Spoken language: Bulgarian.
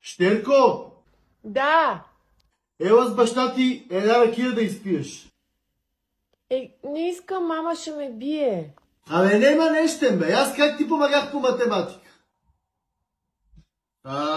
Щерко, Да. ела с баща ти една ракия да изпиеш. Не искам, мама ще ме бие. Абе, нема нещем, бе. Аз как ти помагах по математика?